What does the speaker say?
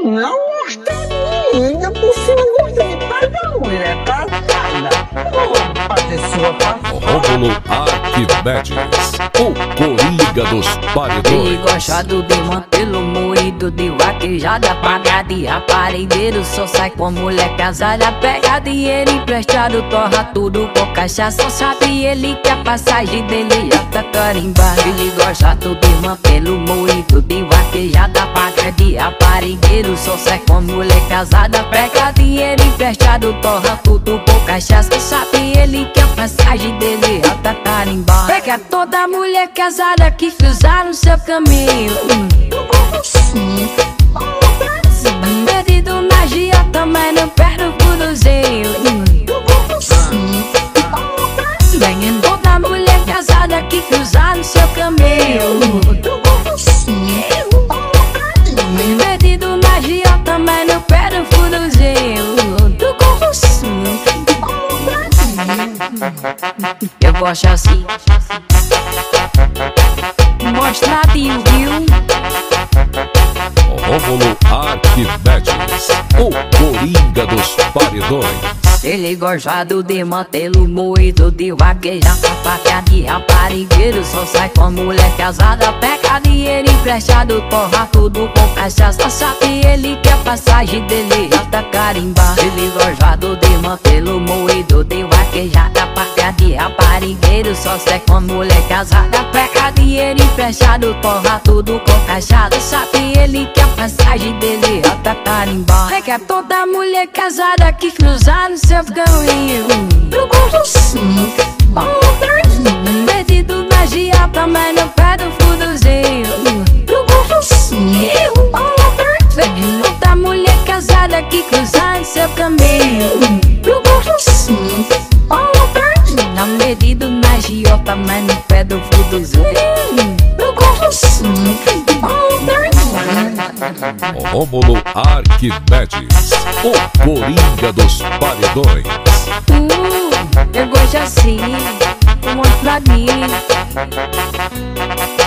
Não gosta de mim, ainda por cima gosta de pagar mulher casada. Vou fazer sua passada. Rômulo Arquimedes, o Coringa dos Paredões. Ele gosta de mantê-lo moído, de vaquejada, paga de aparelheiro. Só sai com mulher casada, pega dinheiro emprestado, torra tudo com cachaça. Só sabe ele que a passagem dele já tá carimbada. Ele gosta de mantê-lo moído, de vaquejada, paga de aparelheiro. Só sai com mulher casada, pega dinheiro emprestado, torra tudo com cachaça. Só sabe ele que a passagem dele já tá carimbada. Pega toda mulher casada que cruzar no seu caminho. Perdido na gia também não perde o furozinho. Venha toda mulher casada que cruzar no seu caminho. Perdido na gia também não perde o furozinho. Eu gosto assim, mostradinho, viu? Rômulo Arquimedes, o Coringa dos Paredões. Ele gosta de mantê-lo moído, de vaquejar, paga de aparelheiro. Só sai com mulher casada, pega dinheiro emprestado, torra tudo com cachaça. Só sabe ele que a passagem dele já tá carimbada. Ele gosta de mantê-lo moído, de vaquejar, paga de aparelheiro. Só sai com mulher casada, pega dinheiro emprestado, torra tudo com cachaça. Só sabe ele que a passagem dele já tá carimbada. Pega toda mulher casada que cruzar no seu caminho. Eu gosto sim. Perdido na gia também não perde o furozinho. Eu gosto sim. Toda mulher casada que cruzar no seu caminho. Eu gosto sim. Perdido na gia também não perde o furozinho. Eu gosto sim. Rômulo Arquimedes, o Coringa dos Paredões. Eu gosto assim, mostradinho.